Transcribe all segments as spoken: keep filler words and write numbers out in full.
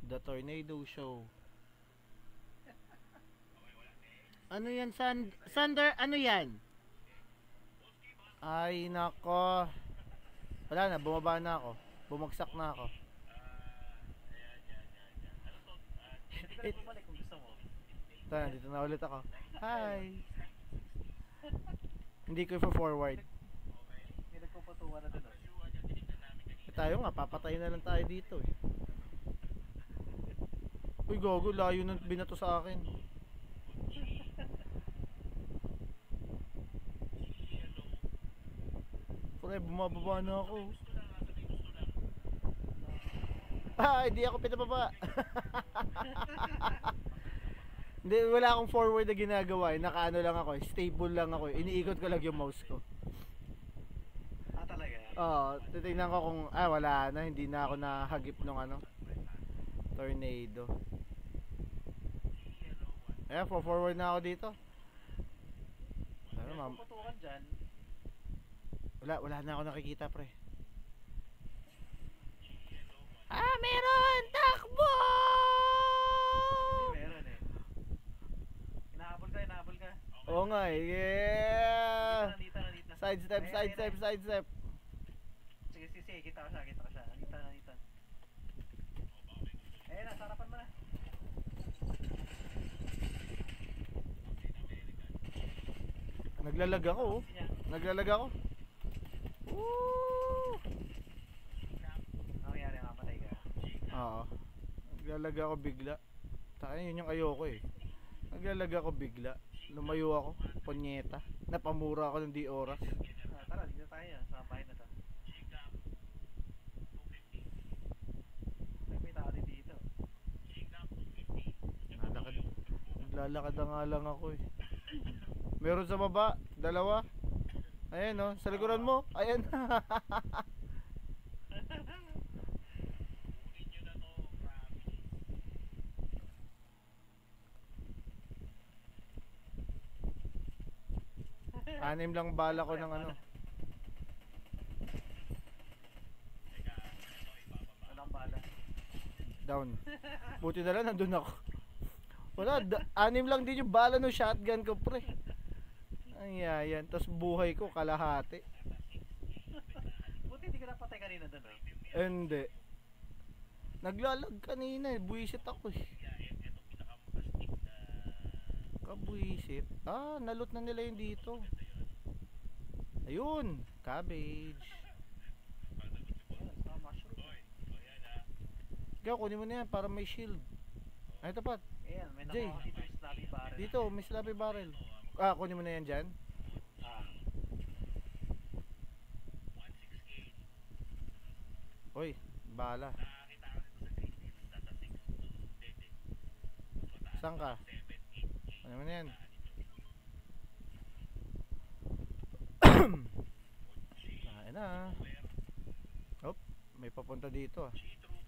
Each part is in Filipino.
The Tornado Show. Ano yan, Sand Sander? Ano yan? Ay, nako. Wala na, bumaba na ako. Bumagsak na ako. Hindi ka rin bumalik kung gusto mo. Ito, dito na ulit ako. Hi! Hindi ko i-forward. May nagpuputuwa na doon. Eh, tayo nga, papatay na lang tayo dito eh. Uy, gogo, layo nang binato sa akin. Pre, bumababa na ako. Ah, hindi ako pinababa. Hindi, wala akong forward na ginagawa eh. Nakaano lang ako eh. Stable lang ako eh. Iniikot ko lang yung mouse ko. Ah, talaga? Oo, titignan ko kung, ah, wala na. Hindi na ako nahagip nung ano. Tornado. Ayan, forward na ako dito. Ano, ma'am? Puputukan dyan. Wala, wala na ako nakikita, pre. Ah, meron! Takbo! Hindi, meron eh. Inahabol ka, inahabol ka. Oo nga eh, yeah! Nandito, nandito, nandito. Sidestep, Ayan, sidestep, ayan. sidestep. Sige, sige, sige, kita ko siya, kita ko siya. Nandito, nandito. Ayan na, sarapan mo na. Naglalag ako, oh. Niya. Naglalag ako. Woo! Ano nangyari, nakapatay ka? Oo. Naglalag ako bigla. Taka yun yung ayoko eh. Naglalag ako bigla. Lumayo ako. Ponyeta. Napamura ako ng di oras. Ah, tara, dito tayo. Sa bahay na to. Ay, may tao din dito. Nalakad. Naglalakad na nga lang ako eh. Meron sa baba. Dalawa. Ayan oh. Sa likuran mo. Ayan. Anim lang bala ko ng ano. Walang bala. Down. Buti na lang nandun ako. Wala, da- anim lang din yung bala ng shotgun ko, pre. Ay, ayan. Tapos buhay ko kalahati. Buti hindi ka napatay kanina doon, oh. Hindi. Naglalag kanina eh. Buwisit ako eh. Kabuwisit. Ah, nalot na nila yung dito. Ayun. Cabbage. Ayan, sa mushroom. Ikaw, kunin mo na yan para may shield. Ay, tapat. Ayan, may Jay. nakuha dito yung slappy barrel. Dito, may slappy barrel. Ah, kunin mo na yan dyan. Ah. Uy, bala. Saan ka? Ano mo na yan? Kain na. Hop, may papunta dito ah.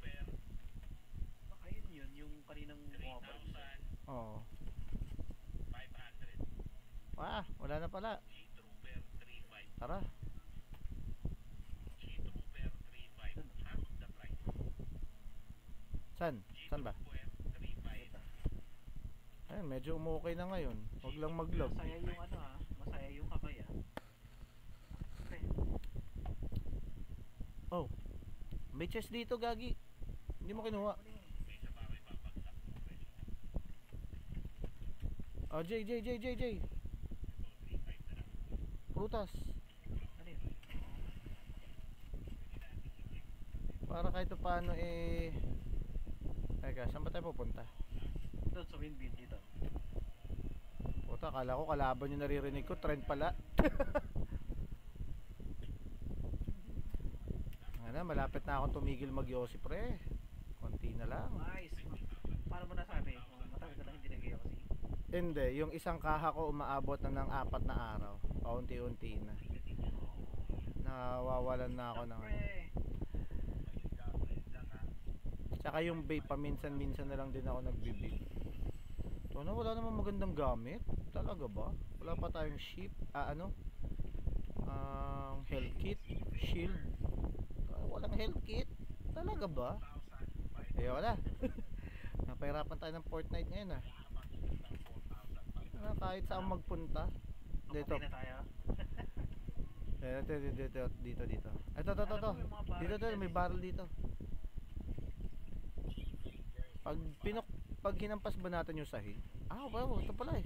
Baka yun yun, yung kaninang bumabalik sa... Oo. Ah, wala na pala. Tara. San? San ba? Ay, medyo umukay na ngayon. Huwag lang mag-log. Masaya yung ano ah, masaya yung kamay ah. Okay. Oh. May chest dito, Gagi. Hindi mo kinuha. Oh, Jay, Jay, Jay, Jay, Jay. Prutas. Ano yun? Para kahit paano eh... Teka, saan ba tayo pupunta? Doon sa windmill dito. Puta, akala ko kalaban yung naririnig ko. Trend pala. Ano, malapit na akong tumigil mag-yosi, pre. Konti na lang. Nice. Paano mo nasabi kung matagal ka lang hindi nag-yosi? Hindi, yung isang kaha ko umaabot na ng apat na araw. Paunti-unti na. Nawawalan na ako ng ano. Pre. Tsaka yung vape, paminsan-minsan na lang din ako nagbibi. So, ano, wala namang magandang gamit. Talaga ba? Wala pa tayong ship. Ah, ano? Um, health kit. Shield. Ah, walang health kit. Talaga ba? Eh, wala. Pahirapan tayo ng Fortnite ngayon ah. Ano, kahit saan magpunta. Dito. Okay na tayo. Dito, dito, dito, dito, dito. Ito, ito, ito, ito. Alam mo, may mga barrel Dito, dito, dyan may eh. barrel dito. Pag pinok, pag hinampas ba natin yung sahig? Ah, wow, ito pala eh.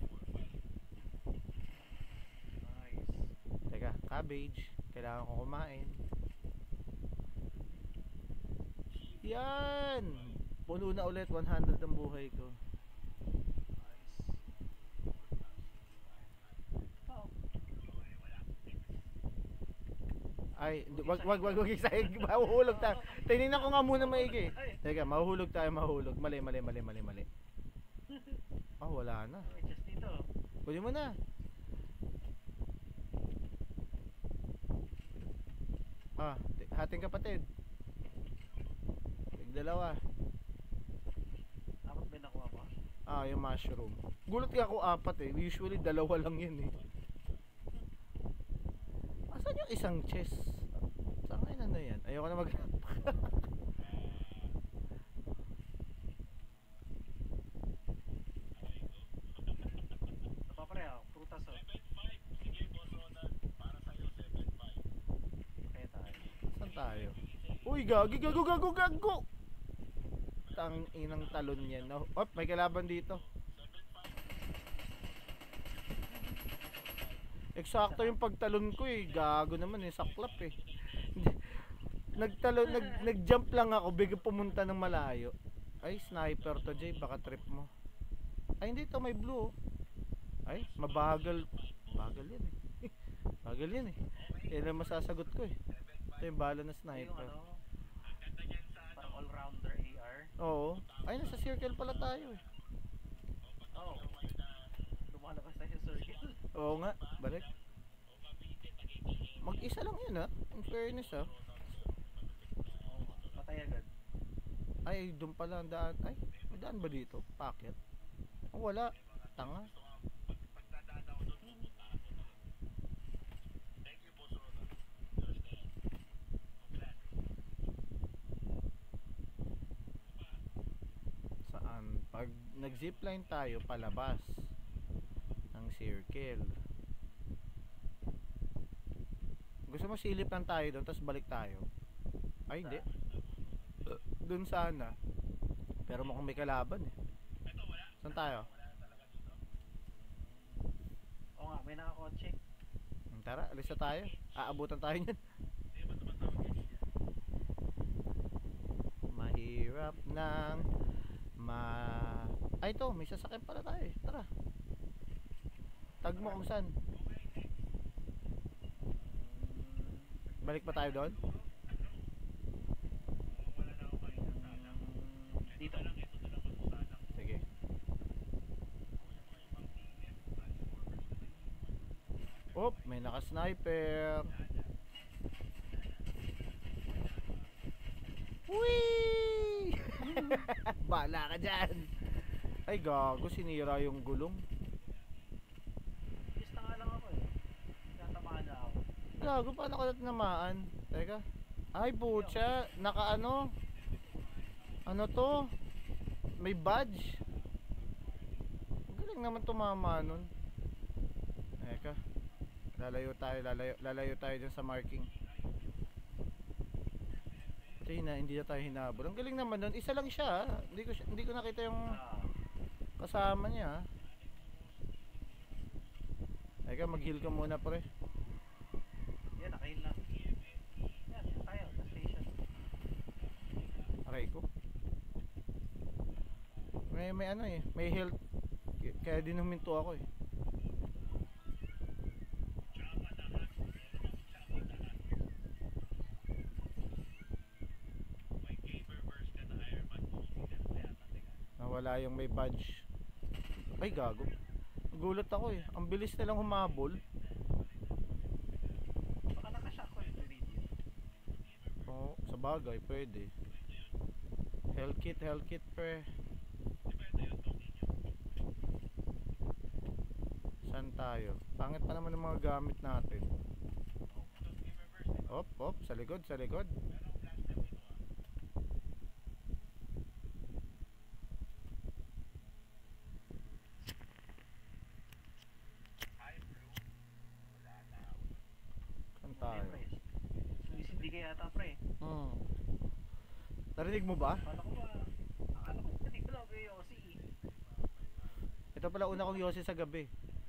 Nice. Teka, cabbage. Kailangan ko kumain. Yan! Puno na ulit, one hundred ang buhay ko. Nice. Oh. Ay, hindi, wag, wag, wag, wag isahig. Mahuhulog tayo. Tinignan ko nga muna maigi. Teka, mahuhulog tayo, mahuhulog. Mali, mali, mali, mali, mali. Oh, wala na. Ay, just dito. Kunin mo na. Ah, ti- hating kapatid. Tigdalawa. Apat ba nakuha mo? Ah, yung mushroom. Gulat ka ako apat eh. Usually dalawa lang yun eh. Asan yung isang chest? Saan ngayon ano yan? Ayoko na mag Napapareho. Prutas oh. Kaya tayo. Saan tayo? Uy, gagi, gago, gago, gago! Tang inang talon yan. No? Oh, may kalaban dito. Eksakto yung pagtalon ko eh. Gago naman eh, saklap eh. Nagtalon, nag, nag-jump lang ako, bigla pumunta ng malayo. Ay, sniper to, Jay, baka trip mo. Ay, hindi to, may blue. Oh. Ay, mabagal. Bagal yan eh. Bagal yan eh. Yan ang masasagot ko eh. Ito yung bala na Yung sniper. ano, parang all-rounder A R. Oo. Ay, nasa circle pala tayo eh. Oh. Lumalabas tayo sa circle. Oo nga, balik. Mag-isa lang yun ah. In fairness ah. Oh, patay agad. Ay, doon pala ang daan. Ay, may daan ba dito? Packet? Oh, wala. Tanga. Saan? Pag nag-zipline tayo, palabas ng circle. Gusto mo silip lang tayo doon, tapos balik tayo? Ay, hindi. Doon sana. Pero mukhang may kalaban eh. Saan tayo? Oo nga, may nakakotse. Hmm, Tara, alis na tayo. Aabutan tayo niyan. Mahirap ng ma... Ay, ito, may sasakyan pala tayo eh. Tara. Tag mo kung saan. Balik pa tayo doon? Dito. Sige. Op, may naka-sniper. Whee! Bala ka dyan. Ay gago, sinira yung gulong. Just na nga lang ako eh. Tatamaan na ako. Gago, paano ka natinamaan? Teka. Ay pucha, naka ano? Ano to? May badge. Ang galing naman tumama nun. Teka. Lalayo tayo, lalayo, lalayo tayo dyan sa marking. Pati na, hindi na tayo hinabol. Ang galing naman nun. Isa lang siya. ah. Hindi ko, siya- hindi ko nakita yung Ah, kasama niya. ah. Teka, mag-heal ka muna pre. yan, nakain lang. Yan, yan tayo, sa station. Aray ko. May, may ano eh. May health. K- Kaya din huminto ako eh. Nawala yung may badge. Ay gago. Nagulat ako eh. Ang bilis nilang humabol. Baka naka-shockwave to video. Oo, sa bagay, pwede. Health kit, health kit pre. Saan tayo? Pangit pa naman ng mga gamit natin. Op, op, sa likod, sa likod. ka yata, pre. Hmm. Narinig mo ba? Akala ko ba, akala ko hindi ko lang kayo si. Ito pala una kong yosi sa gabi.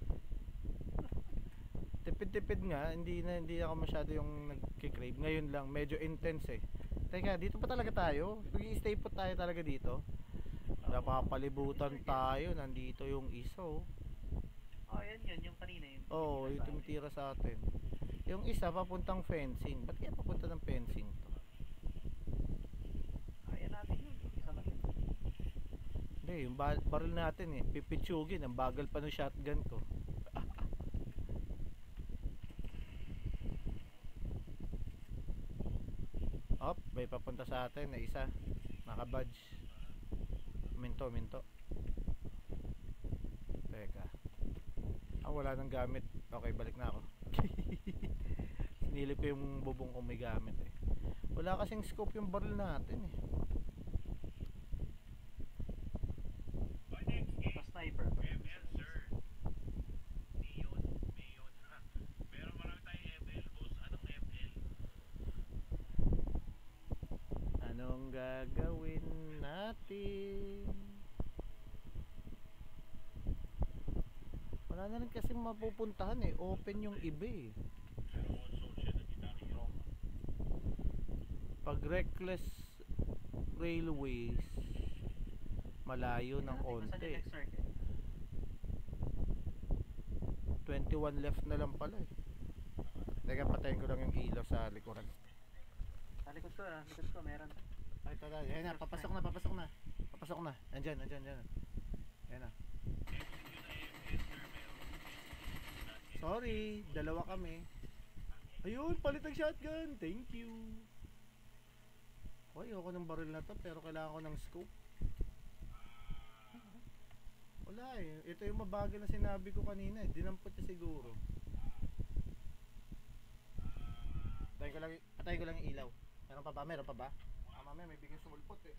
Tipid-tipid nga, hindi na hindi ako masyado yung nagki-crave. Ngayon lang, medyo intense eh. Teka, dito pa talaga tayo? Mag-i-stay po tayo talaga dito? Napapalibutan tayo, nandito yung isa oh. Oh, yan yun, yung kanina yun. Oo, oh, yung tumitira sa atin. Yung isa papuntang fencing. Ba't kaya papunta ng fencing to? Kaya natin yun, isa lang yun. Hindi, yung ba baril natin eh. Pipitsugin, ang bagal pa ng shotgun ko. Op, may papunta sa atin na isa. Naka-badge. Minto, minto. Teka. Ah, wala nang gamit. Okay, balik na ako. Sinilip ko yung bubong kong may gamit eh. Wala kasing scope yung baril natin eh. Sa sniper. Anong gagawin natin? Wala na rin kasi mapupuntahan eh. Open yung iba eh. Pag reckless railways, malayo ng konti. twenty-one left na lang pala eh. Teka, patayin ko lang yung ilaw sa likuran. Sa likod ko ah, likod ko meron. Ay, tata, yan na, papasok na, papasok na. Papasok na. Andyan, andyan, andyan. Yan na. Sorry, dalawa kami. Ayun, palit ang shotgun. Thank you. Hoy, ayoko ng baril na to, pero kailangan ko ng scope. Wala eh. Ito yung mabagal na sinabi ko kanina eh. Dinampot niya siguro. Patayin ko lang, patayin ko lang yung ilaw. Meron pa ba? Meron pa ba? Ah, mamaya may bigyan sumulpot eh.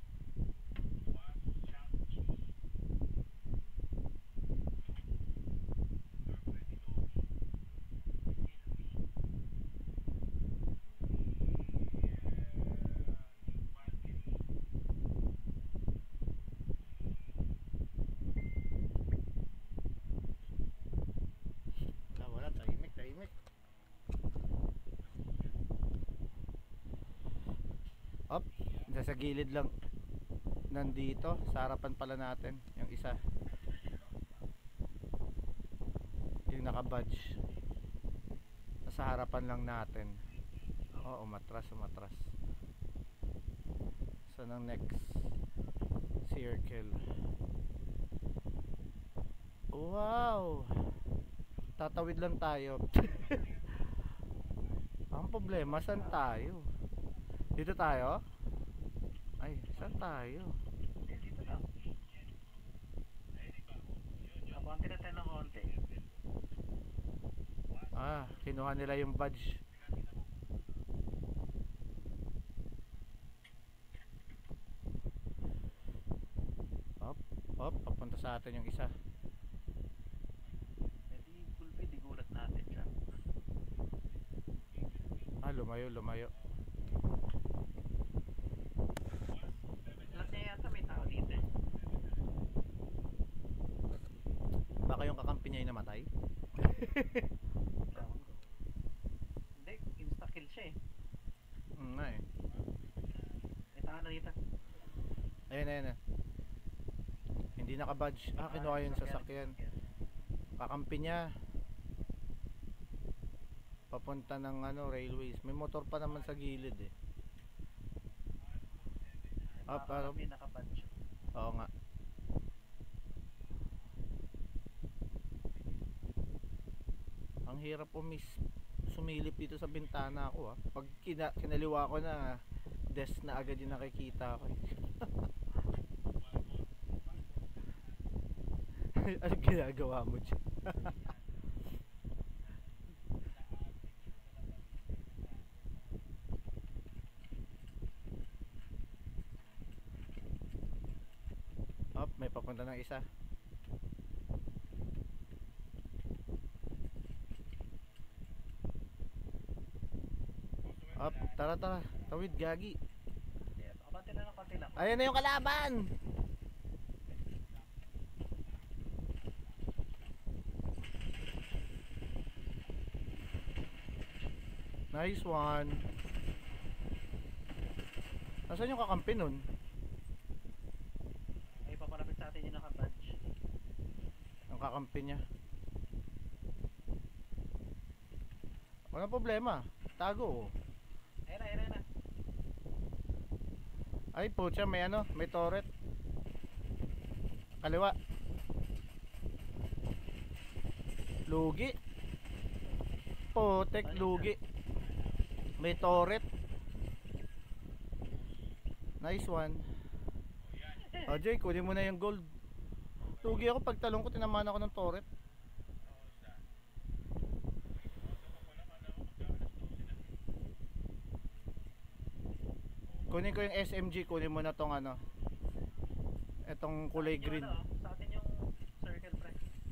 Wala, wala. Tahimik, tahimik. Up, sa gilid lang. Nandito, sa harapan pala natin yung isa. Yung naka-badge. Sa harapan lang natin. Oo, umatras, umatras. Saan ang next circle? Wow! Tatawid lang tayo. Ang problema, saan tayo? Dito tayo? Ay, saan tayo? Eh, dito lang. Abante na tayo ng konti. Ah, kinuha nila yung badge. Up, up, papunta sa atin yung isa. Eh di, gulpi, di gulat natin siya. Ah, lumayo, lumayo. Lahat niya yata may tao dito eh. Baka yung kakampi niya ay namatay. Ewan ko. Hindi, insta-kill siya eh. Mm, na eh. May tao na dito. Ayan, ayan, ayan. Hindi naka-badge. Ah, kinuha yung sasakyan. Kakampi niya. Papunta ng ano, railways. May motor pa naman sa gilid eh. Ah, Baka parang- may nakapunch. Oo nga. Ang hirap umis sumilip dito sa bintana ko ah. Pag kina kinaliwa ko na, desk na agad yung nakikita ko eh. Anong ginagawa mo dyan? Up, may papunta ng isa. Up, tara tara. Tawid, gagi. Yeah, konti lang, konti lang. Ayan na yung kalaban! Nice one. Nasaan yung kakampi nun? Ay, papalapit sa atin yung naka-badge. Ang kakampi niya. Walang problema. Tago. Ayun na, ayun na, ayun na. Ay, putya, may ano, may turret. Kaliwa. Lugi. Putek, lugi. May turret. Nice one. O, Jay, kunin mo na yung gold. Lugi ako pag talong ko, tinamaan ako ng turret. Kunin ko yung S M G, kunin mo na tong ano. Etong kulay Sa atin yung green. ano, sa atin yung circle, pre.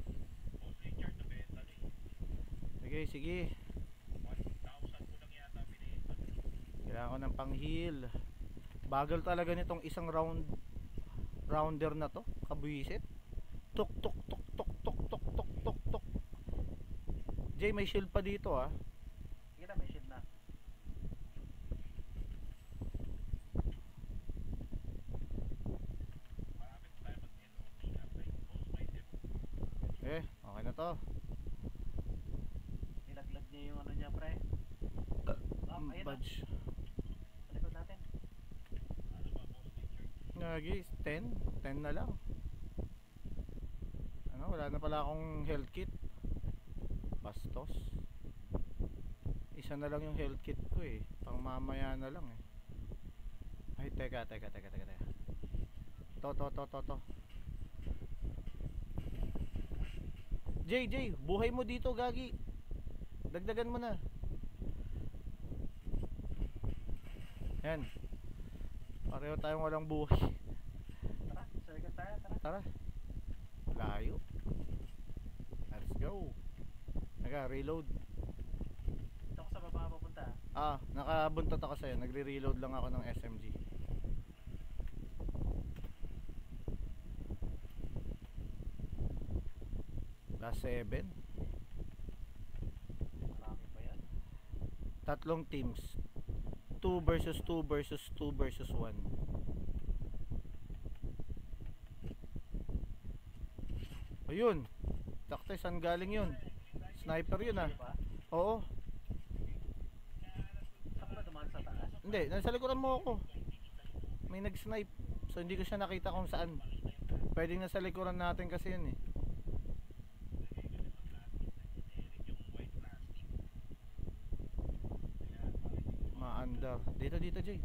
Sige, sige. Kailangan ko ng pang-heal. Bagal talaga nitong isang round rounder na to. Kabuisit. Tuk tuk tuk tuk tuk tuk tuk tuk tuk. Jay, may shield pa dito ah. Sige na, may shield na. Eh, okay na to. Nilaglag niya yung ano niya, pre. Ah, Mm, ayun na. Badge. Palikod natin. Nagi, ten. ten na lang. Ano, wala na pala akong health kit. Bastos. Isa na lang yung health kit ko eh. Pang mamaya na lang eh. Ay, teka, teka, teka, teka, teka. To, to, to, to, to. Jay, Jay, buhay mo dito, gagi. Dagdagan mo na. Yan. Pareho tayong walang buhay. Tara, circle tayo, tara. Tara. Layo. Let's go. Naga, reload. Dito ako sa baba papunta. Ah, nakabuntot ako sa'yo. Nagre-reload lang ako ng S M G. Last seven. Marami pa yan. Tatlong teams. two versus two versus two versus one. Ayun. Takte, saan galing yun? Sniper yun ah. Diba? Oo. Saan ba dumaan sa taas? Hindi, nasa likuran mo ako. May nag-snipe. So hindi ko siya nakita kung saan. Pwedeng nasa likuran natin kasi yun eh. Maandar. Dito, dito, Jay.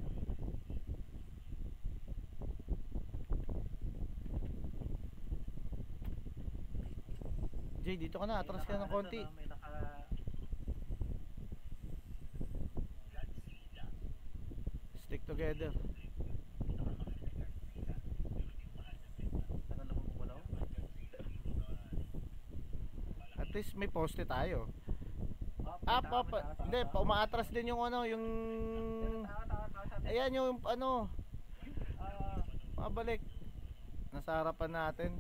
Jay, dito ka na. Atras ka ng konti. May naka... Stick together. Tagal na bumulaw. At least may poste tayo. Up, Up, up. Hindi, pa umaatras din yung ano, yung... Tawa, tawa, tawa sa atin. Ayan yung ano, Ah, mabalik. Nasa harapan natin.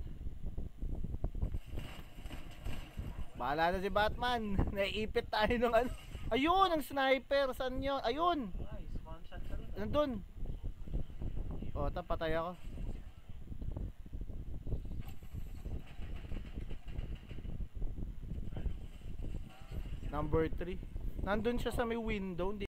Bahala na si Batman. Naiipit tayo ng ano. Ayun, ang sniper. Saan yun? Ayun. nice. One shot ka rin. Nandun. O, ta, patay ako. Number three. Nandun siya sa may window. Hindi